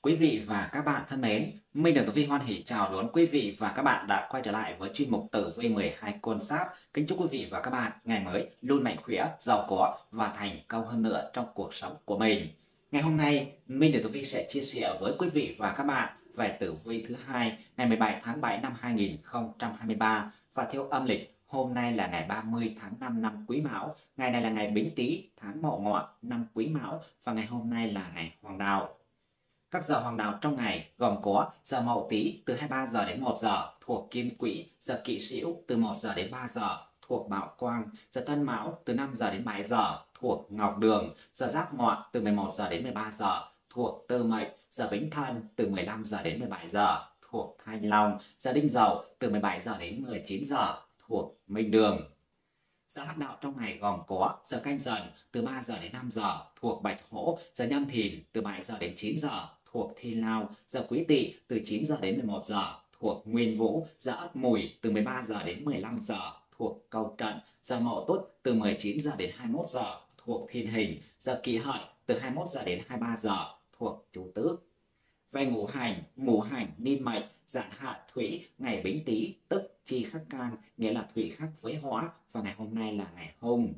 Quý vị và các bạn thân mến, Minh được Tử Vi hoan hỉ chào đón quý vị và các bạn đã quay trở lại với chuyên mục Tử Vi 12 con giáp. Kính chúc quý vị và các bạn ngày mới luôn mạnh khỏe, giàu có và thành công hơn nữa trong cuộc sống của mình. Ngày hôm nay, Minh được Tử Vi sẽ chia sẻ với quý vị và các bạn về tử vi thứ hai ngày 17 tháng 7 năm 2023 và theo âm lịch. Hôm nay là ngày 30 tháng 5 năm Quý Mão, ngày này là ngày Bính Tý, tháng Mậu Ngọ năm Quý Mão và ngày hôm nay là ngày Hoàng Đạo. Các giờ hoàng đạo trong ngày gồm có giờ Mậu Tý từ 23 giờ đến 1 giờ thuộc Kim Quỹ, giờ Kỷ Sửu từ 1 giờ đến 3 giờ thuộc Bảo Quang, giờ Tân Mão từ 5 giờ đến 7 giờ thuộc Ngọc Đường, giờ Giáp Ngọ từ 11 giờ đến 13 giờ thuộc Tư Mệnh, giờ Bính Thân từ 15 giờ đến 17 giờ thuộc Thanh Long, giờ Đinh Dậu từ 17 giờ đến 19 giờ thuộc Minh Đường. Giờ hắc đạo trong ngày gồm có giờ Canh Dần từ 3 giờ đến 5 giờ thuộc Bạch Hổ, giờ Nhâm Thìn từ 7 giờ đến 9 giờ thuộc Thi Lao, giờ Quý Tỵ từ 9 giờ đến 11 giờ thuộc Nguyên Vũ, giờ Ất Mùi từ 13 giờ đến 15 giờ thuộc Câu Trận, giờ Mậu Tuất từ 19 giờ đến 21 giờ thuộc Thiên Hình, giờ Kỷ Hợi từ 21 giờ đến 23 giờ thuộc Chủ Tước. Về ngũ hành niên mệnh giản hạ thủy, ngày Bính Tý tức chi khắc can, nghĩa là thủy khắc với hỏa và ngày hôm nay là ngày Hung.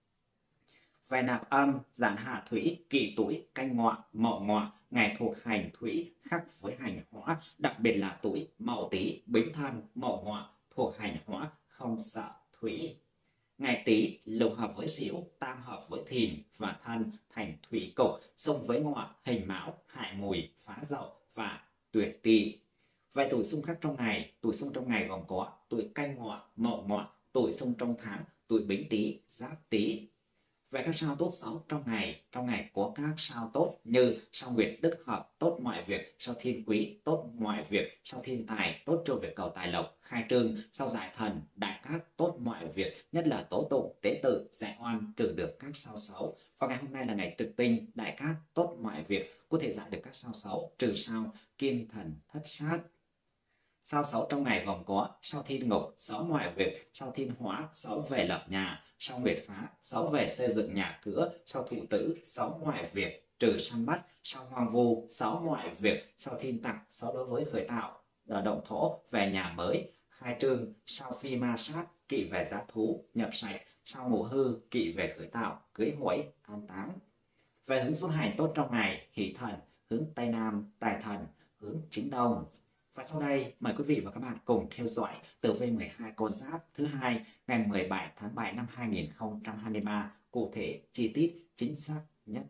Về nạp âm giản hạ thủy, Kỷ Tuổi Canh Ngọ Mậu Ngọ, ngày thuộc hành thủy khắc với hành hỏa, đặc biệt là tuổi Mậu Tý, Bính Thân, Mậu Ngọ thuộc hành hỏa không sợ thủy. Ngày Tý lục hợp với Sửu, tam hợp với Thìn và Thân thành thủy cục, xung với Ngọ hình Mão, hại Mùi, phá Dậu và Tuyệt Tỵ. Về tuổi xung khắc trong ngày, tuổi xung trong ngày gồm có tuổi Canh Ngọ, Mậu Ngọ, tuổi xung trong tháng, tuổi Bính Tý, Giáp Tý. Về các sao tốt xấu trong ngày có các sao tốt như sao Nguyệt Đức Hợp tốt mọi việc, sao Thiên Quý tốt mọi việc, sao Thiên Tài tốt cho việc cầu tài lộc, khai trương, sao Giải Thần Đại Cát tốt mọi việc, nhất là tố tụng, tế tự, giải oan trừ được các sao xấu. Và ngày hôm nay là ngày Trực Tinh, Đại Cát tốt mọi việc, có thể giải được các sao xấu, trừ sao Kiên Thần Thất Sát. Sao xấu trong ngày gồm có sao Thiên Ngục, xấu mọi việc, sao Thiên Hỏa, xấu về lập nhà, sao Nguyệt Phá, xấu về xây dựng nhà cửa, sao Thụ Tử, xấu mọi việc, trừ săn bắt, sao Hoang Vu, xấu mọi việc, sao Thiên Tặc, xấu đối với khởi tạo, động thổ, về nhà mới, khai trương, sao Phi Ma Sát, kỵ về giá thú, nhập sạch, sao Ngũ Hư, kỵ về khởi tạo, cưới hỏi, an táng. Về hướng xuất hành tốt trong ngày, Hỷ Thần, hướng Tây Nam, Tài Thần, hướng Chính Đông. Và sau đây, mời quý vị và các bạn cùng theo dõi tử vi 12 con giáp thứ hai ngày 17 tháng 7 năm 2023, cụ thể, chi tiết, chính xác nhất.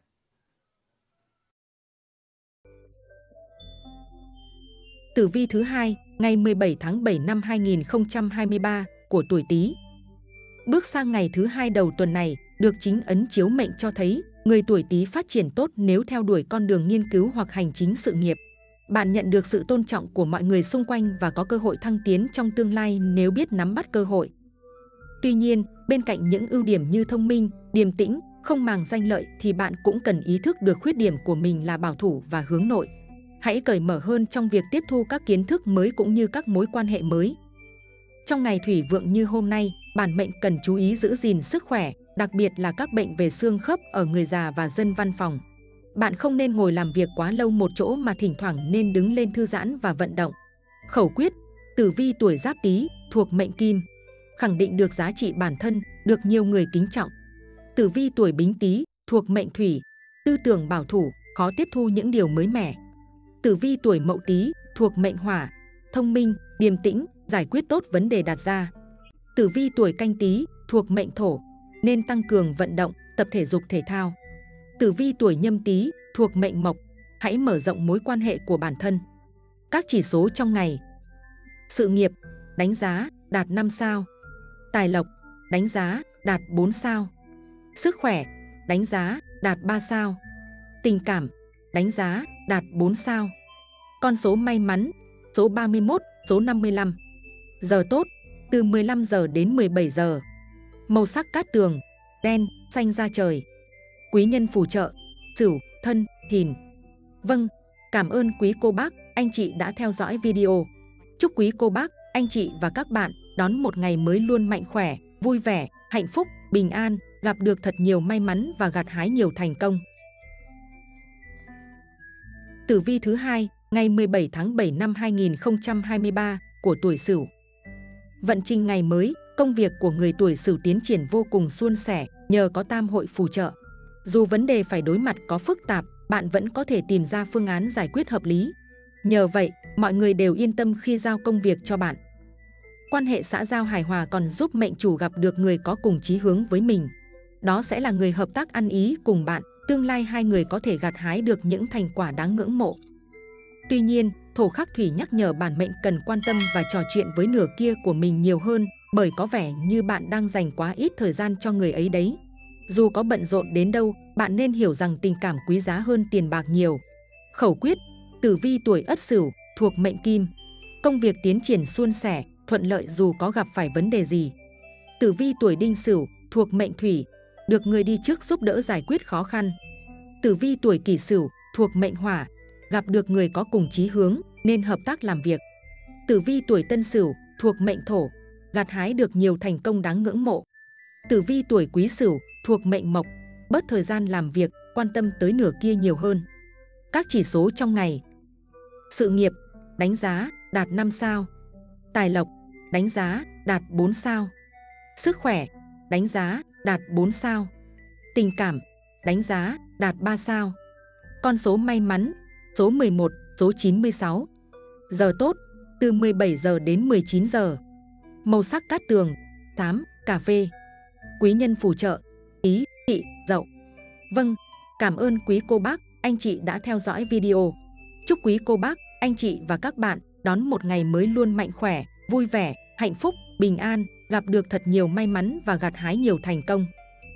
Tử vi thứ hai ngày 17 tháng 7 năm 2023 của tuổi Tý. Bước sang ngày thứ hai đầu tuần này, được chính ấn chiếu mệnh cho thấy người tuổi Tý phát triển tốt nếu theo đuổi con đường nghiên cứu hoặc hành chính sự nghiệp. Bạn nhận được sự tôn trọng của mọi người xung quanh và có cơ hội thăng tiến trong tương lai nếu biết nắm bắt cơ hội. Tuy nhiên, bên cạnh những ưu điểm như thông minh, điềm tĩnh, không màng danh lợi thì bạn cũng cần ý thức được khuyết điểm của mình là bảo thủ và hướng nội. Hãy cởi mở hơn trong việc tiếp thu các kiến thức mới cũng như các mối quan hệ mới. Trong ngày thủy vượng như hôm nay, bản mệnh cần chú ý giữ gìn sức khỏe, đặc biệt là các bệnh về xương khớp ở người già và dân văn phòng. Bạn không nên ngồi làm việc quá lâu một chỗ mà thỉnh thoảng nên đứng lên thư giãn và vận động. Khẩu quyết, tử vi tuổi Giáp Tý thuộc mệnh Kim, khẳng định được giá trị bản thân, được nhiều người kính trọng. Tử vi tuổi Bính Tý thuộc mệnh Thủy, tư tưởng bảo thủ, khó tiếp thu những điều mới mẻ. Tử vi tuổi Mậu Tý thuộc mệnh Hỏa, thông minh, điềm tĩnh, giải quyết tốt vấn đề đặt ra. Tử vi tuổi Canh Tý thuộc mệnh Thổ, nên tăng cường vận động, tập thể dục thể thao. Tử vi tuổi Nhâm Tý thuộc mệnh Mộc, hãy mở rộng mối quan hệ của bản thân. Các chỉ số trong ngày: sự nghiệp, đánh giá đạt 5 sao. Tài lộc, đánh giá đạt 4 sao. Sức khỏe, đánh giá đạt 3 sao. Tình cảm, đánh giá đạt 4 sao. Con số may mắn: số 31, số 55. Giờ tốt, từ 15 giờ đến 17 giờ. Màu sắc cát tường, đen, xanh da trời. Quý nhân phù trợ: Sửu, Thân, Thìn. Vâng, cảm ơn quý cô bác, anh chị đã theo dõi video. Chúc quý cô bác, anh chị và các bạn đón một ngày mới luôn mạnh khỏe, vui vẻ, hạnh phúc, bình an, gặp được thật nhiều may mắn và gặt hái nhiều thành công. Tử vi thứ hai, ngày 17 tháng 7 năm 2023 của tuổi Sửu. Vận trình ngày mới, công việc của người tuổi Sửu tiến triển vô cùng suôn sẻ nhờ có tam hội phù trợ. Dù vấn đề phải đối mặt có phức tạp, bạn vẫn có thể tìm ra phương án giải quyết hợp lý. Nhờ vậy, mọi người đều yên tâm khi giao công việc cho bạn. Quan hệ xã giao hài hòa còn giúp mệnh chủ gặp được người có cùng chí hướng với mình. Đó sẽ là người hợp tác ăn ý cùng bạn, tương lai hai người có thể gặt hái được những thành quả đáng ngưỡng mộ. Tuy nhiên, thổ khắc thủy nhắc nhở bản mệnh cần quan tâm và trò chuyện với nửa kia của mình nhiều hơn, bởi có vẻ như bạn đang dành quá ít thời gian cho người ấy đấy. Dù có bận rộn đến đâu, bạn nên hiểu rằng tình cảm quý giá hơn tiền bạc nhiều. Khẩu quyết, tử vi tuổi Ất Sửu, thuộc mệnh Kim. Công việc tiến triển suôn sẻ, thuận lợi dù có gặp phải vấn đề gì. Tử vi tuổi Đinh Sửu, thuộc mệnh Thủy, được người đi trước giúp đỡ giải quyết khó khăn. Tử vi tuổi Kỷ Sửu, thuộc mệnh Hỏa, gặp được người có cùng chí hướng nên hợp tác làm việc. Tử vi tuổi Tân Sửu, thuộc mệnh Thổ, gặt hái được nhiều thành công đáng ngưỡng mộ. Tử vi tuổi Quý Sửu, thuộc mệnh Mộc, bớt thời gian làm việc, quan tâm tới nửa kia nhiều hơn. Các chỉ số trong ngày: sự nghiệp, đánh giá, đạt 5 sao. Tài lộc, đánh giá, đạt 4 sao. Sức khỏe, đánh giá, đạt 4 sao. Tình cảm, đánh giá, đạt 3 sao. Con số may mắn, số 11, số 96. Giờ tốt, từ 17 giờ đến 19 giờ. Màu sắc cát tường, xám, cà phê. Quý nhân phù trợ, Ý, Tỵ, Dậu. Vâng, cảm ơn quý cô bác, anh chị đã theo dõi video. Chúc quý cô bác, anh chị và các bạn đón một ngày mới luôn mạnh khỏe, vui vẻ, hạnh phúc, bình an, gặp được thật nhiều may mắn và gặt hái nhiều thành công.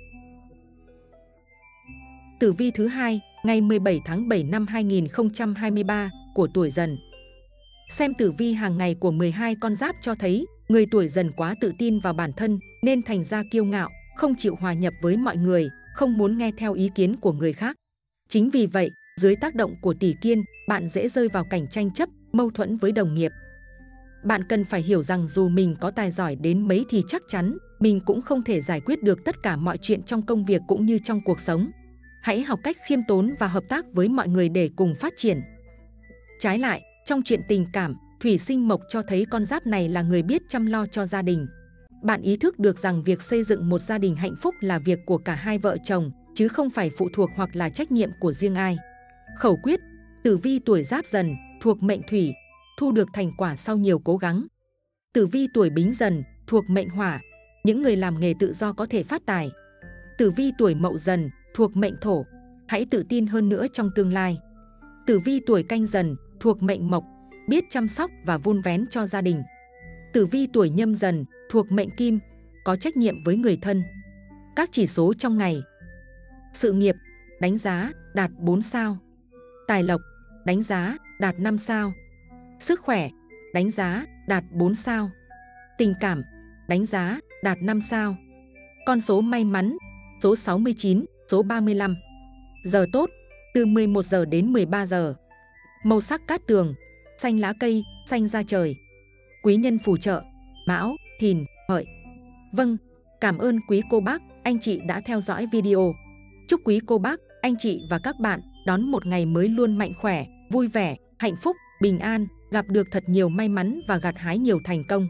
Tử vi thứ hai, ngày 17 tháng 7 năm 2023 của tuổi Dần. Xem tử vi hàng ngày của 12 con giáp cho thấy, người tuổi Dần quá tự tin vào bản thân nên thành ra kiêu ngạo, không chịu hòa nhập với mọi người, không muốn nghe theo ý kiến của người khác. Chính vì vậy, dưới tác động của tỷ kiên, bạn dễ rơi vào cảnh tranh chấp, mâu thuẫn với đồng nghiệp. Bạn cần phải hiểu rằng dù mình có tài giỏi đến mấy thì chắc chắn mình cũng không thể giải quyết được tất cả mọi chuyện trong công việc cũng như trong cuộc sống. Hãy học cách khiêm tốn và hợp tác với mọi người để cùng phát triển. Trái lại, trong chuyện tình cảm, thủy sinh mộc cho thấy con giáp này là người biết chăm lo cho gia đình. Bạn ý thức được rằng việc xây dựng một gia đình hạnh phúc là việc của cả hai vợ chồng, chứ không phải phụ thuộc hoặc là trách nhiệm của riêng ai. Khẩu quyết, tử vi tuổi Giáp Dần, thuộc mệnh Thủy, thu được thành quả sau nhiều cố gắng. Tử vi tuổi Bính Dần, thuộc mệnh Hỏa, những người làm nghề tự do có thể phát tài. Tử vi tuổi Mậu Dần, thuộc mệnh Thổ, hãy tự tin hơn nữa trong tương lai. Tử vi tuổi Canh Dần, thuộc mệnh Mộc, biết chăm sóc và vun vén cho gia đình. Tử vi tuổi Nhâm Dần, thuộc mệnh Kim, có trách nhiệm với người thân. Các chỉ số trong ngày: sự nghiệp, đánh giá, đạt 4 sao. Tài lộc, đánh giá, đạt 5 sao. Sức khỏe, đánh giá, đạt 4 sao. Tình cảm, đánh giá, đạt 5 sao. Con số may mắn, số 69, số 35. Giờ tốt, từ 11 giờ đến 13 giờ. Màu sắc cát tường, xanh lá cây, xanh da trời. Quý nhân phù trợ, Mão, Thìn, Hợi. Vâng, cảm ơn quý cô bác, anh chị đã theo dõi video. Chúc quý cô bác, anh chị và các bạn đón một ngày mới luôn mạnh khỏe, vui vẻ, hạnh phúc, bình an, gặp được thật nhiều may mắn và gặt hái nhiều thành công.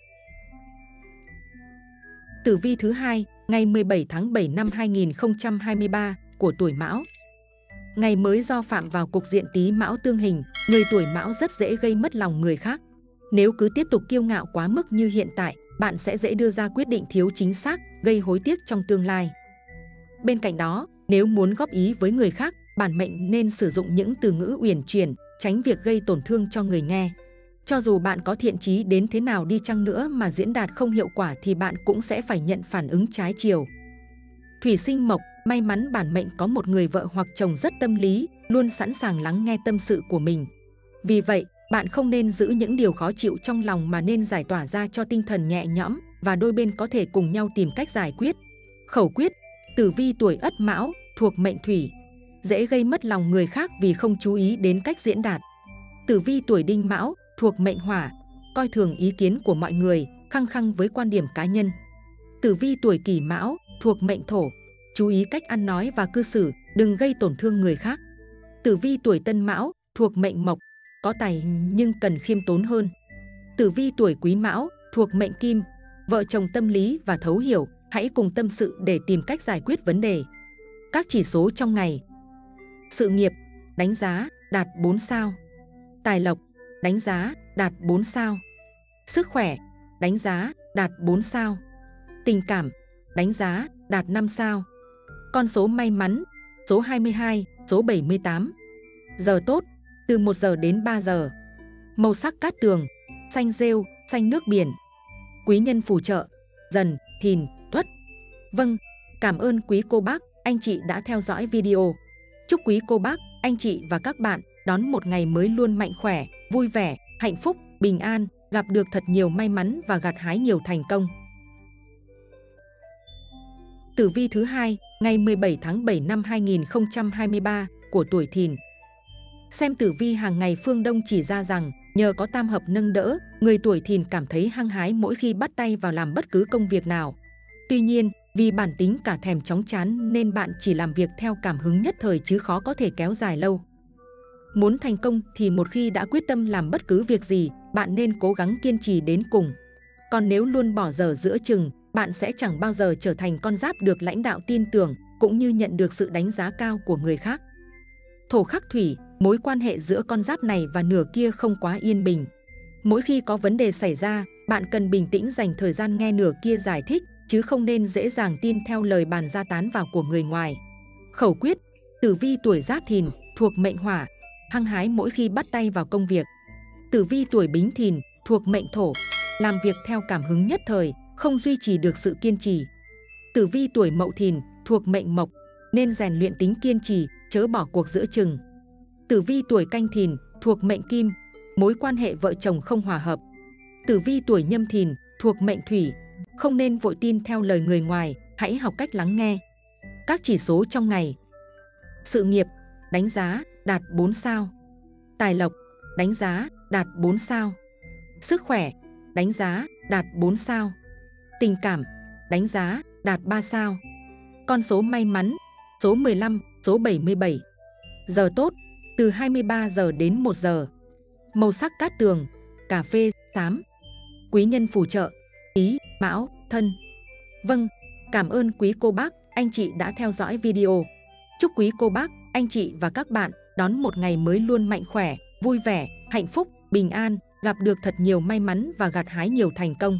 Tử vi thứ hai, ngày 17 tháng 7 năm 2023 của tuổi Mão. Ngày mới do phạm vào cục diện Tý Mão tương hình, người tuổi Mão rất dễ gây mất lòng người khác. Nếu cứ tiếp tục kiêu ngạo quá mức như hiện tại, bạn sẽ dễ đưa ra quyết định thiếu chính xác, gây hối tiếc trong tương lai. Bên cạnh đó, nếu muốn góp ý với người khác, bản mệnh nên sử dụng những từ ngữ uyển chuyển, tránh việc gây tổn thương cho người nghe. Cho dù bạn có thiện chí đến thế nào đi chăng nữa mà diễn đạt không hiệu quả thì bạn cũng sẽ phải nhận phản ứng trái chiều. Thủy sinh mộc, may mắn bản mệnh có một người vợ hoặc chồng rất tâm lý, luôn sẵn sàng lắng nghe tâm sự của mình. Vì vậy, bạn không nên giữ những điều khó chịu trong lòng mà nên giải tỏa ra cho tinh thần nhẹ nhõm và đôi bên có thể cùng nhau tìm cách giải quyết. Khẩu quyết, tử vi tuổi Ất Mão, thuộc mệnh Thủy, dễ gây mất lòng người khác vì không chú ý đến cách diễn đạt. Tử vi tuổi Đinh Mão, thuộc mệnh Hỏa, coi thường ý kiến của mọi người, khăng khăng với quan điểm cá nhân. Tử vi tuổi Kỷ Mão, thuộc mệnh Thổ, chú ý cách ăn nói và cư xử, đừng gây tổn thương người khác. Tử vi tuổi Tân Mão, thuộc mệnh Mộc, có tài nhưng cần khiêm tốn hơn. Tử vi tuổi Quý Mão, thuộc mệnh Kim, vợ chồng tâm lý và thấu hiểu, hãy cùng tâm sự để tìm cách giải quyết vấn đề. Các chỉ số trong ngày: sự nghiệp, đánh giá, đạt 4 sao. Tài lộc, đánh giá, đạt 4 sao. Sức khỏe, đánh giá, đạt 4 sao. Tình cảm, đánh giá, đạt 5 sao. Con số may mắn, số 22, số 78. Giờ tốt, từ 1 giờ đến 3 giờ. Màu sắc cát tường, xanh rêu, xanh nước biển. Quý nhân phù trợ, Dần, Thìn, Tuất. Vâng, cảm ơn quý cô bác, anh chị đã theo dõi video. Chúc quý cô bác, anh chị và các bạn đón một ngày mới luôn mạnh khỏe, vui vẻ, hạnh phúc, bình an, gặp được thật nhiều may mắn và gặt hái nhiều thành công. Tử vi thứ hai, ngày 17 tháng 7 năm 2023 của tuổi Thìn. Xem tử vi hàng ngày, Phương Đông chỉ ra rằng nhờ có tam hợp nâng đỡ, người tuổi Thìn cảm thấy hăng hái mỗi khi bắt tay vào làm bất cứ công việc nào. Tuy nhiên, vì bản tính cả thèm chóng chán nên bạn chỉ làm việc theo cảm hứng nhất thời chứ khó có thể kéo dài lâu. Muốn thành công thì một khi đã quyết tâm làm bất cứ việc gì, bạn nên cố gắng kiên trì đến cùng. Còn nếu luôn bỏ dở giữa chừng, bạn sẽ chẳng bao giờ trở thành con giáp được lãnh đạo tin tưởng, cũng như nhận được sự đánh giá cao của người khác. Thổ khắc thủy, mối quan hệ giữa con giáp này và nửa kia không quá yên bình. Mỗi khi có vấn đề xảy ra, bạn cần bình tĩnh dành thời gian nghe nửa kia giải thích, chứ không nên dễ dàng tin theo lời bàn ra tán vào của người ngoài. Khẩu quyết, tử vi tuổi Giáp Thìn, thuộc mệnh Hỏa, hăng hái mỗi khi bắt tay vào công việc. Tử vi tuổi Bính Thìn, thuộc mệnh Thổ, làm việc theo cảm hứng nhất thời, không duy trì được sự kiên trì. Tử vi tuổi Mậu Thìn, thuộc mệnh Mộc, nên rèn luyện tính kiên trì, chớ bỏ cuộc giữa chừng. Tử vi tuổi Canh Thìn, thuộc mệnh Kim, mối quan hệ vợ chồng không hòa hợp. Tử vi tuổi Nhâm Thìn, thuộc mệnh Thủy, không nên vội tin theo lời người ngoài, hãy học cách lắng nghe. Các chỉ số trong ngày: sự nghiệp, đánh giá, đạt 4 sao. Tài lộc, đánh giá, đạt 4 sao. Sức khỏe, đánh giá, đạt 4 sao. Tình cảm, đánh giá, đạt 3 sao. Con số may mắn, số 15, số 77. Giờ tốt, từ 23 giờ đến 1 giờ. Màu sắc cát tường, cà phê, xám. Quý nhân phù trợ, Ý, Mão, Thân. Vâng, cảm ơn quý cô bác, anh chị đã theo dõi video. Chúc quý cô bác, anh chị và các bạn đón một ngày mới luôn mạnh khỏe, vui vẻ, hạnh phúc, bình an, gặp được thật nhiều may mắn và gặt hái nhiều thành công.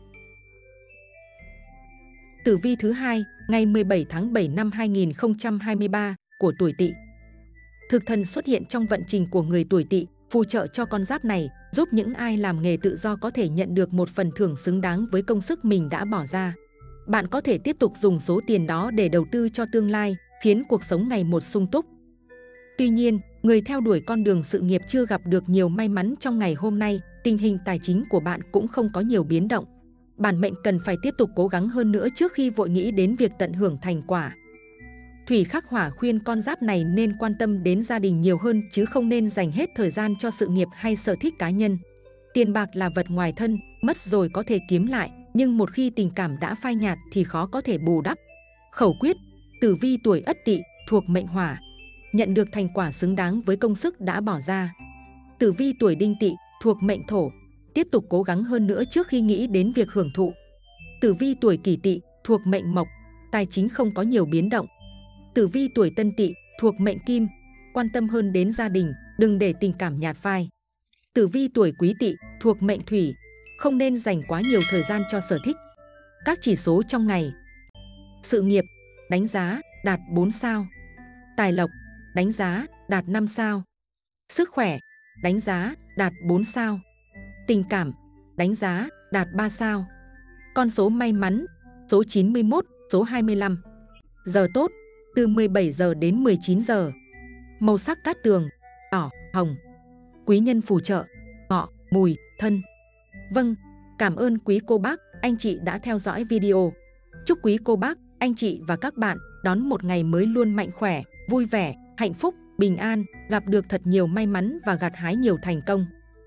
Tử vi thứ hai, ngày 17 tháng 7 năm 2023 của tuổi Tỵ. Thực thần xuất hiện trong vận trình của người tuổi Tỵ, phù trợ cho con giáp này, giúp những ai làm nghề tự do có thể nhận được một phần thưởng xứng đáng với công sức mình đã bỏ ra. Bạn có thể tiếp tục dùng số tiền đó để đầu tư cho tương lai, khiến cuộc sống ngày một sung túc. Tuy nhiên, người theo đuổi con đường sự nghiệp chưa gặp được nhiều may mắn trong ngày hôm nay, tình hình tài chính của bạn cũng không có nhiều biến động. Bản mệnh cần phải tiếp tục cố gắng hơn nữa trước khi vội nghĩ đến việc tận hưởng thành quả. Thủy khắc hỏa khuyên con giáp này nên quan tâm đến gia đình nhiều hơn chứ không nên dành hết thời gian cho sự nghiệp hay sở thích cá nhân. Tiền bạc là vật ngoài thân, mất rồi có thể kiếm lại, nhưng một khi tình cảm đã phai nhạt thì khó có thể bù đắp. Khẩu quyết, tử vi tuổi Ất Tỵ, thuộc mệnh Hỏa, nhận được thành quả xứng đáng với công sức đã bỏ ra. Tử vi tuổi Đinh Tỵ, thuộc mệnh Thổ, tiếp tục cố gắng hơn nữa trước khi nghĩ đến việc hưởng thụ. Tử vi tuổi Kỷ Tỵ, thuộc mệnh Mộc, tài chính không có nhiều biến động. Tử vi tuổi Tân Tỵ, thuộc mệnh Kim, quan tâm hơn đến gia đình, đừng để tình cảm nhạt phai. Tử vi tuổi Quý Tỵ, thuộc mệnh Thủy, không nên dành quá nhiều thời gian cho sở thích. Các chỉ số trong ngày: sự nghiệp, đánh giá, đạt 4 sao. Tài lộc, đánh giá, đạt 5 sao. Sức khỏe, đánh giá, đạt 4 sao. Tình cảm, đánh giá, đạt 3 sao. Con số may mắn, số 91, số 25. Giờ tốt, từ 17 giờ đến 19 giờ. Màu sắc cát tường, đỏ, hồng. Quý nhân phù trợ, Ngọ, Mùi, Thân. Vâng, cảm ơn quý cô bác, anh chị đã theo dõi video. Chúc quý cô bác, anh chị và các bạn đón một ngày mới luôn mạnh khỏe, vui vẻ, hạnh phúc, bình an, gặp được thật nhiều may mắn và gặt hái nhiều thành công.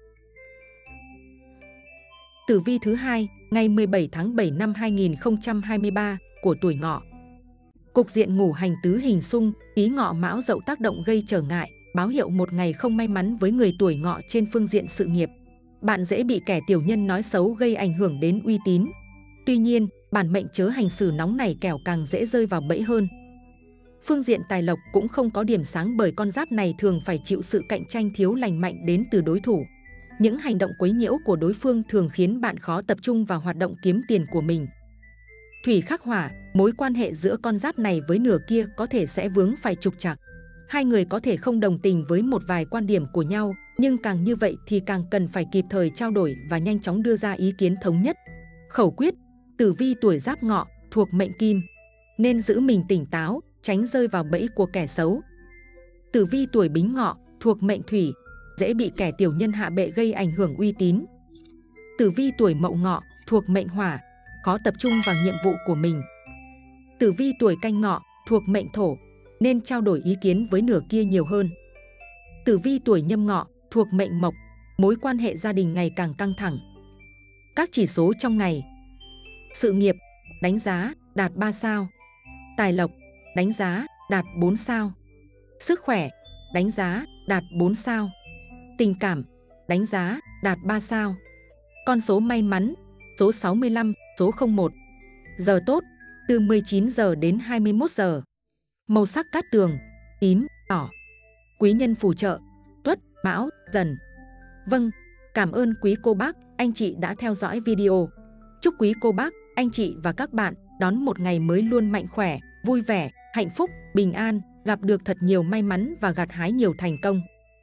Tử vi thứ hai, ngày 17 tháng 7 năm 2023 của tuổi Ngọ. Cục diện ngũ hành tứ hình xung, Ý Ngọ Mão Dậu tác động gây trở ngại, báo hiệu một ngày không may mắn với người tuổi Ngọ trên phương diện sự nghiệp. Bạn dễ bị kẻ tiểu nhân nói xấu gây ảnh hưởng đến uy tín. Tuy nhiên, bản mệnh chớ hành xử nóng này kẻo càng dễ rơi vào bẫy hơn. Phương diện tài lộc cũng không có điểm sáng bởi con giáp này thường phải chịu sự cạnh tranh thiếu lành mạnh đến từ đối thủ. Những hành động quấy nhiễu của đối phương thường khiến bạn khó tập trung vào hoạt động kiếm tiền của mình. Thủy khắc hỏa, mối quan hệ giữa con giáp này với nửa kia có thể sẽ vướng phải trục trặc. Hai người có thể không đồng tình với một vài quan điểm của nhau, nhưng càng như vậy thì càng cần phải kịp thời trao đổi và nhanh chóng đưa ra ý kiến thống nhất. Khẩu quyết, tử vi tuổi Giáp Ngọ thuộc mệnh Kim, nên giữ mình tỉnh táo, tránh rơi vào bẫy của kẻ xấu. Tử vi tuổi Bính Ngọ thuộc mệnh Thủy, dễ bị kẻ tiểu nhân hạ bệ gây ảnh hưởng uy tín. Tử vi tuổi Mậu Ngọ thuộc mệnh Hỏa, khó tập trung vào nhiệm vụ của mình. Tử vi tuổi Canh Ngọ thuộc mệnh Thổ, nên trao đổi ý kiến với nửa kia nhiều hơn. Tử vi tuổi Nhâm Ngọ thuộc mệnh Mộc, mối quan hệ gia đình ngày càng căng thẳng. Các chỉ số trong ngày: sự nghiệp, đánh giá, đạt 3 sao. Tài lộc, đánh giá, đạt 4 sao. Sức khỏe, đánh giá, đạt 4 sao. Tình cảm, đánh giá, đạt 3 sao. Con số may mắn, số 65, số 01. Giờ tốt, từ 19 giờ đến 21 giờ. Màu sắc cát tường, tím, đỏ. Quý nhân phù trợ, Tuất, Mão, Dần. Vâng, cảm ơn quý cô bác, anh chị đã theo dõi video. Chúc quý cô bác, anh chị và các bạn đón một ngày mới luôn mạnh khỏe, vui vẻ, hạnh phúc, bình an, gặp được thật nhiều may mắn và gặt hái nhiều thành công.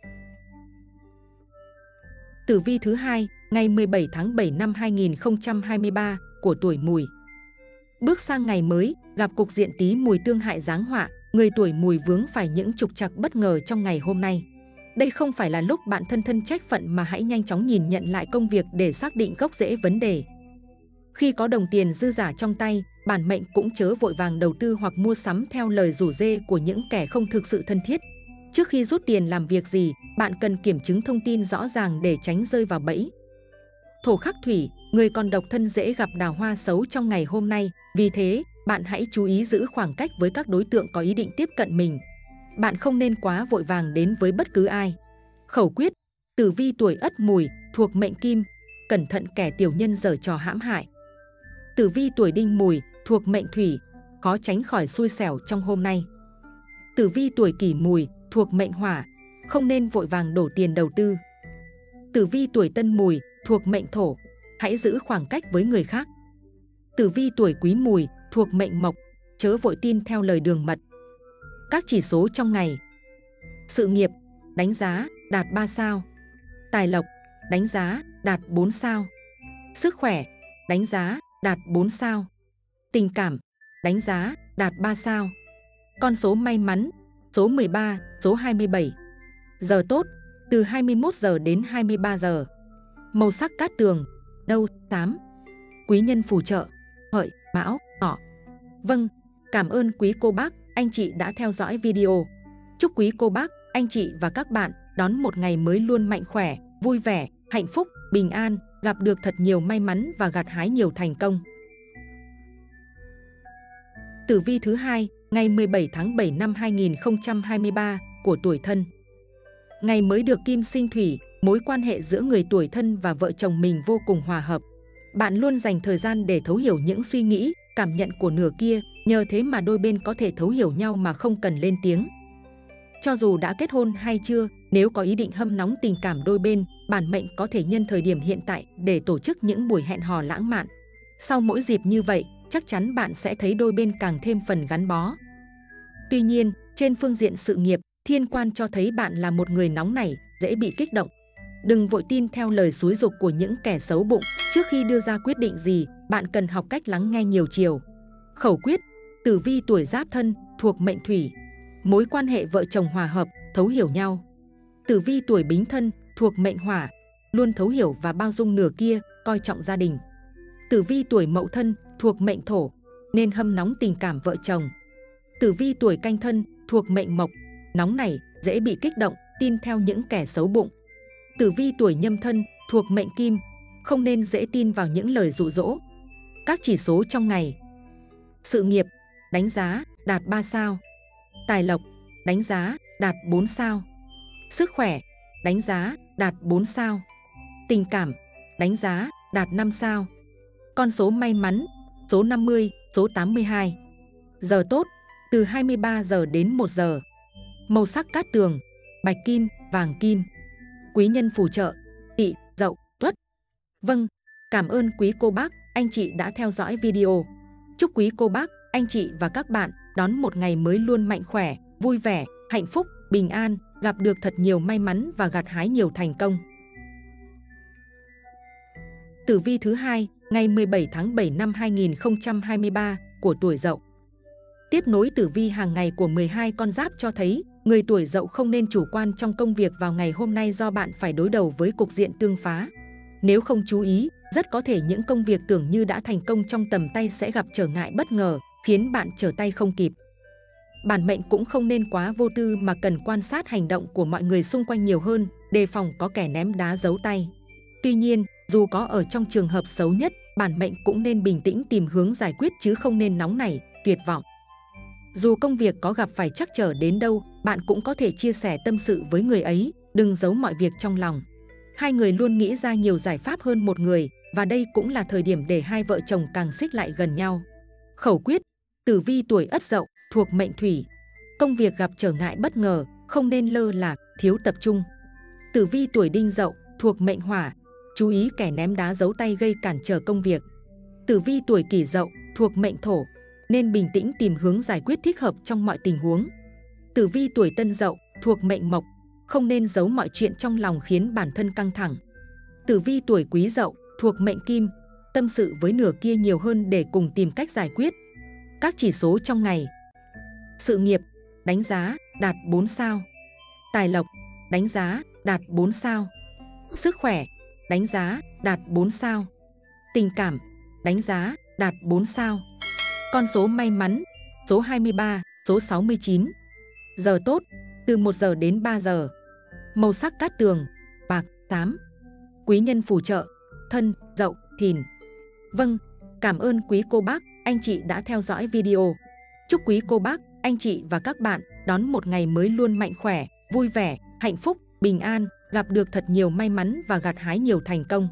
Tử vi thứ hai, ngày 17 tháng 7 năm 2023 của tuổi Mùi. Bước sang ngày mới, gặp cục diện Tý Mùi tương hại giáng họa, người tuổi Mùi vướng phải những trục trặc bất ngờ trong ngày hôm nay. Đây không phải là lúc bạn thân trách phận mà hãy nhanh chóng nhìn nhận lại công việc để xác định gốc rễ vấn đề. Khi có đồng tiền dư giả trong tay, bản mệnh cũng chớ vội vàng đầu tư hoặc mua sắm theo lời rủ rê của những kẻ không thực sự thân thiết. Trước khi rút tiền làm việc gì, bạn cần kiểm chứng thông tin rõ ràng để tránh rơi vào bẫy. Thổ khắc thủy, người còn độc thân dễ gặp đào hoa xấu trong ngày hôm nay, vì thế, bạn hãy chú ý giữ khoảng cách với các đối tượng có ý định tiếp cận mình. Bạn không nên quá vội vàng đến với bất cứ ai. Khẩu quyết, tử vi tuổi Ất Mùi thuộc mệnh Kim, cẩn thận kẻ tiểu nhân giở trò hãm hại. Tử vi tuổi Đinh Mùi thuộc mệnh Thủy, khó tránh khỏi xui xẻo trong hôm nay. Tử vi tuổi Kỷ Mùi thuộc mệnh Hỏa, không nên vội vàng đổ tiền đầu tư. Tử vi tuổi Tân Mùi thuộc mệnh Thổ, hãy giữ khoảng cách với người khác. Tử vi tuổi Quý Mùi thuộc mệnh Mộc, chớ vội tin theo lời đường mật. Các chỉ số trong ngày: sự nghiệp, đánh giá, đạt 3 sao. Tài lộc, đánh giá, đạt 4 sao. Sức khỏe, đánh giá, đạt 4 sao. Tình cảm, đánh giá, đạt 3 sao. Con số may mắn, số 13, số 27. Giờ tốt, từ 21 giờ đến 23 giờ. Màu sắc cát tường, nâu, xám. Quý nhân phù trợ, Hợi, Mão, Ngọ. Vâng, cảm ơn quý cô bác, anh chị đã theo dõi video. Chúc quý cô bác, anh chị và các bạn đón một ngày mới luôn mạnh khỏe, vui vẻ, hạnh phúc, bình an, gặp được thật nhiều may mắn và gặt hái nhiều thành công. Tử vi thứ hai, ngày 17 tháng 7 năm 2023 của tuổi Thân. Ngày mới được kim sinh thủy, mối quan hệ giữa người tuổi Thân và vợ chồng mình vô cùng hòa hợp. Bạn luôn dành thời gian để thấu hiểu những suy nghĩ, cảm nhận của nửa kia, nhờ thế mà đôi bên có thể thấu hiểu nhau mà không cần lên tiếng. Cho dù đã kết hôn hay chưa, nếu có ý định hâm nóng tình cảm đôi bên, bản mệnh có thể nhân thời điểm hiện tại để tổ chức những buổi hẹn hò lãng mạn. Sau mỗi dịp như vậy, chắc chắn bạn sẽ thấy đôi bên càng thêm phần gắn bó. Tuy nhiên, trên phương diện sự nghiệp, thiên quan cho thấy bạn là một người nóng nảy, dễ bị kích động. Đừng vội tin theo lời xúi giục của những kẻ xấu bụng. Trước khi đưa ra quyết định gì, bạn cần học cách lắng nghe nhiều chiều. Khẩu quyết, tử vi tuổi Giáp Thân thuộc mệnh Thủy, mối quan hệ vợ chồng hòa hợp, thấu hiểu nhau. Tử vi tuổi Bính Thân thuộc mệnh Hỏa, luôn thấu hiểu và bao dung nửa kia, coi trọng gia đình. Tử vi tuổi Mậu Thân thuộc mệnh Thổ, nên hâm nóng tình cảm vợ chồng. Tử vi tuổi Canh Thân thuộc mệnh Mộc, nóng nảy, dễ bị kích động, tin theo những kẻ xấu bụng. Tử vi tuổi Nhâm Thân thuộc mệnh Kim, không nên dễ tin vào những lời dụ dỗ. Các chỉ số trong ngày: sự nghiệp, đánh giá, đạt 3 sao. Tài lộc, đánh giá, đạt 4 sao. Sức khỏe, đánh giá, đạt 4 sao. Tình cảm, đánh giá, đạt 5 sao. Con số may mắn, số 50, số 82. Giờ tốt, từ 23 giờ đến 1 giờ. Màu sắc cát tường, bạch kim, vàng kim. Quý nhân phù trợ, Tỵ, Dậu, Tuất. Vâng, cảm ơn quý cô bác, anh chị đã theo dõi video. Chúc quý cô bác, anh chị và các bạn đón một ngày mới luôn mạnh khỏe, vui vẻ, hạnh phúc, bình an, gặp được thật nhiều may mắn và gặt hái nhiều thành công. Tử vi thứ hai, ngày 17 tháng 7 năm 2023 của tuổi Dậu. Tiếp nối tử vi hàng ngày của 12 con giáp cho thấy, người tuổi Dậu không nên chủ quan trong công việc vào ngày hôm nay do bạn phải đối đầu với cục diện tương phá. Nếu không chú ý, rất có thể những công việc tưởng như đã thành công trong tầm tay sẽ gặp trở ngại bất ngờ, khiến bạn trở tay không kịp. Bản mệnh cũng không nên quá vô tư mà cần quan sát hành động của mọi người xung quanh nhiều hơn, đề phòng có kẻ ném đá giấu tay. Tuy nhiên, dù có ở trong trường hợp xấu nhất, bản mệnh cũng nên bình tĩnh tìm hướng giải quyết chứ không nên nóng nảy, tuyệt vọng. Dù công việc có gặp phải trắc trở đến đâu, bạn cũng có thể chia sẻ tâm sự với người ấy, đừng giấu mọi việc trong lòng. Hai người luôn nghĩ ra nhiều giải pháp hơn một người, và đây cũng là thời điểm để hai vợ chồng càng xích lại gần nhau. Khẩu quyết, tử vi tuổi Ất Dậu, thuộc mệnh Thủy. Công việc gặp trở ngại bất ngờ, không nên lơ là, thiếu tập trung. Tử vi tuổi Đinh Dậu, thuộc mệnh Hỏa. Chú ý kẻ ném đá giấu tay gây cản trở công việc. Tử vi tuổi Kỷ Dậu, thuộc mệnh Thổ. Nên bình tĩnh tìm hướng giải quyết thích hợp trong mọi tình huống. Tử vi tuổi Tân Dậu, thuộc mệnh Mộc. Không nên giấu mọi chuyện trong lòng khiến bản thân căng thẳng. Tử vi tuổi Quý Dậu, thuộc mệnh Kim. Tâm sự với nửa kia nhiều hơn để cùng tìm cách giải quyết. Các chỉ số trong ngày. Sự nghiệp, đánh giá, đạt 4 sao. Tài lộc, đánh giá, đạt 4 sao. Sức khỏe, đánh giá, đạt 4 sao. Tình cảm, đánh giá, đạt 4 sao. Con số may mắn, số 23, số 69. Giờ tốt, từ 1 giờ đến 3 giờ. Màu sắc cát tường, bạc, xám. Quý nhân phù trợ, Thân, Dậu, Thìn. Vâng, cảm ơn quý cô bác, anh chị đã theo dõi video. Chúc quý cô bác, anh chị và các bạn đón một ngày mới luôn mạnh khỏe, vui vẻ, hạnh phúc, bình an, gặp được thật nhiều may mắn và gặt hái nhiều thành công.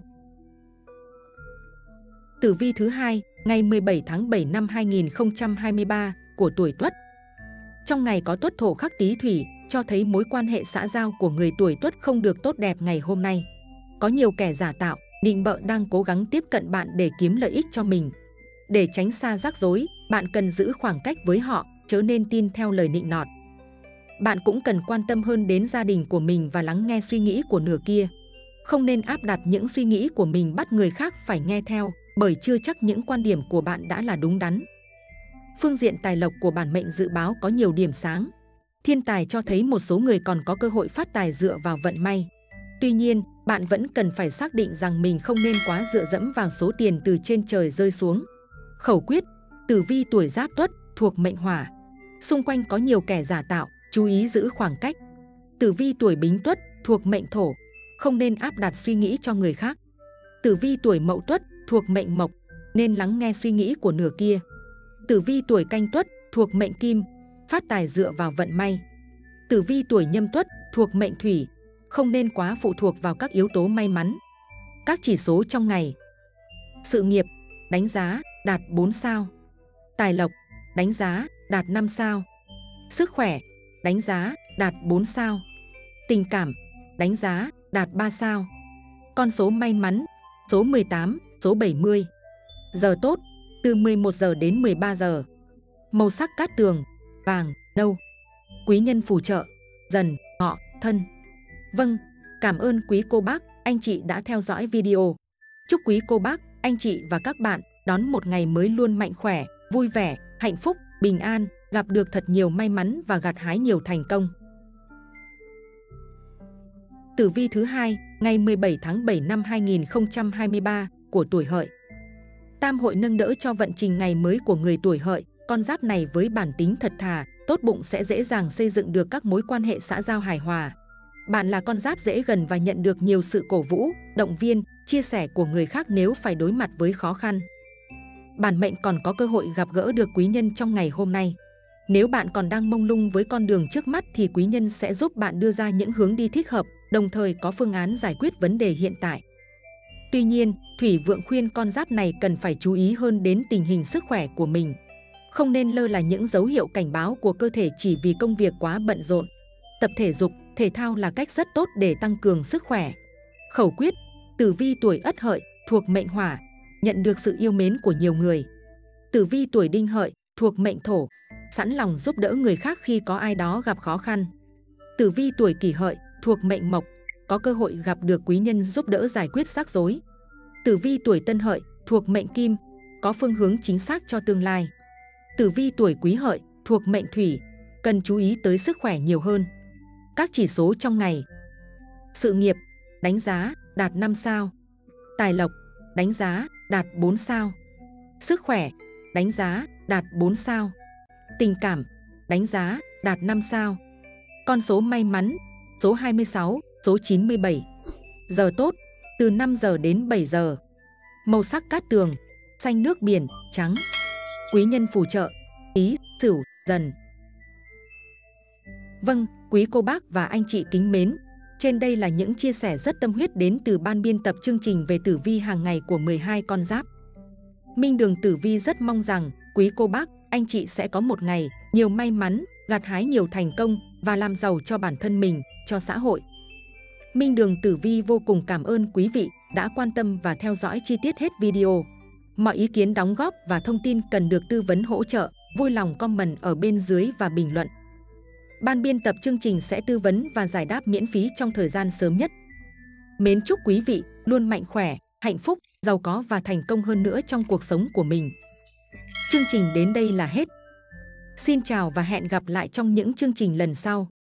Tử vi thứ hai, ngày 17 tháng 7 năm 2023 của tuổi Tuất. Trong ngày có Tuất Thổ khắc Tý Thủy, cho thấy mối quan hệ xã giao của người tuổi Tuất không được tốt đẹp ngày hôm nay. Có nhiều kẻ giả tạo, nịnh bợ đang cố gắng tiếp cận bạn để kiếm lợi ích cho mình. Để tránh xa rắc rối, bạn cần giữ khoảng cách với họ, chớ nên tin theo lời nịnh nọt. Bạn cũng cần quan tâm hơn đến gia đình của mình và lắng nghe suy nghĩ của nửa kia. Không nên áp đặt những suy nghĩ của mình bắt người khác phải nghe theo, bởi chưa chắc những quan điểm của bạn đã là đúng đắn. Phương diện tài lộc của bản mệnh dự báo có nhiều điểm sáng. Thiên tài cho thấy một số người còn có cơ hội phát tài dựa vào vận may. Tuy nhiên, bạn vẫn cần phải xác định rằng mình không nên quá dựa dẫm vào số tiền từ trên trời rơi xuống. Khẩu quyết, tử vi tuổi Giáp Tuất, thuộc mệnh Hỏa. Xung quanh có nhiều kẻ giả tạo, chú ý giữ khoảng cách. Tử vi tuổi Bính Tuất, thuộc mệnh Thổ. Không nên áp đặt suy nghĩ cho người khác. Tử vi tuổi Mậu Tuất, thuộc mệnh Mộc. Nên lắng nghe suy nghĩ của nửa kia. Tử vi tuổi Canh Tuất, thuộc mệnh Kim. Phát tài dựa vào vận may. Tử vi tuổi Nhâm Tuất, thuộc mệnh Thủy. Không nên quá phụ thuộc vào các yếu tố may mắn. Các chỉ số trong ngày. Sự nghiệp, đánh giá, đạt 4 sao. Tài lộc, đánh giá, đạt 5 sao. Sức khỏe, đánh giá, đạt 4 sao. Tình cảm, đánh giá, đạt 3 sao. Con số may mắn, số 18, số 70. Giờ tốt, từ 11 giờ đến 13 giờ. Màu sắc cát tường, vàng, nâu. Quý nhân phù trợ, Dần, Ngọ, Thân. Vâng, cảm ơn quý cô bác, anh chị đã theo dõi video. Chúc quý cô bác, anh chị và các bạn đón một ngày mới luôn mạnh khỏe, vui vẻ, hạnh phúc, bình an, gặp được thật nhiều may mắn và gặt hái nhiều thành công. Tử vi thứ hai, ngày 17 tháng 7 năm 2023 của tuổi Hợi. Tam hội nâng đỡ cho vận trình ngày mới của người tuổi Hợi. Con giáp này với bản tính thật thà, tốt bụng sẽ dễ dàng xây dựng được các mối quan hệ xã giao hài hòa. Bạn là con giáp dễ gần và nhận được nhiều sự cổ vũ, động viên, chia sẻ của người khác nếu phải đối mặt với khó khăn. Bản mệnh còn có cơ hội gặp gỡ được quý nhân trong ngày hôm nay. Nếu bạn còn đang mông lung với con đường trước mắt thì quý nhân sẽ giúp bạn đưa ra những hướng đi thích hợp, đồng thời có phương án giải quyết vấn đề hiện tại. Tuy nhiên, Thủy Vượng khuyên con giáp này cần phải chú ý hơn đến tình hình sức khỏe của mình. Không nên lơ là những dấu hiệu cảnh báo của cơ thể chỉ vì công việc quá bận rộn. Tập thể dục, thể thao là cách rất tốt để tăng cường sức khỏe. Khẩu quyết: tử vi tuổi Ất Hợi, thuộc mệnh Hỏa, nhận được sự yêu mến của nhiều người. Tử vi tuổi Đinh Hợi, thuộc mệnh Thổ, sẵn lòng giúp đỡ người khác khi có ai đó gặp khó khăn. Tử vi tuổi Kỷ Hợi, thuộc mệnh Mộc, có cơ hội gặp được quý nhân giúp đỡ giải quyết rắc rối. Tử vi tuổi Tân Hợi, thuộc mệnh Kim, có phương hướng chính xác cho tương lai. Tử vi tuổi Quý Hợi, thuộc mệnh Thủy, cần chú ý tới sức khỏe nhiều hơn. Các chỉ số trong ngày: sự nghiệp, đánh giá, đạt 5 sao. Tài lộc, đánh giá, đạt 4 sao. Sức khỏe, đánh giá, đạt 4 sao. Tình cảm, đánh giá, đạt 5 sao. Con số may mắn: số 26, số 97. Giờ tốt, từ 5 giờ đến 7 giờ. Màu sắc cát tường, xanh nước biển, trắng. Quý nhân phù trợ: Tý, Sửu, Dần. Vâng, quý cô bác và anh chị kính mến, trên đây là những chia sẻ rất tâm huyết đến từ ban biên tập chương trình về tử vi hàng ngày của 12 con giáp. Minh Đường Tử Vi rất mong rằng quý cô bác, anh chị sẽ có một ngày nhiều may mắn, gặt hái nhiều thành công và làm giàu cho bản thân mình, cho xã hội. Minh Đường Tử Vi vô cùng cảm ơn quý vị đã quan tâm và theo dõi chi tiết hết video. Mọi ý kiến đóng góp và thông tin cần được tư vấn hỗ trợ, vui lòng comment ở bên dưới và bình luận. Ban biên tập chương trình sẽ tư vấn và giải đáp miễn phí trong thời gian sớm nhất. Mến chúc quý vị luôn mạnh khỏe, hạnh phúc, giàu có và thành công hơn nữa trong cuộc sống của mình. Chương trình đến đây là hết. Xin chào và hẹn gặp lại trong những chương trình lần sau.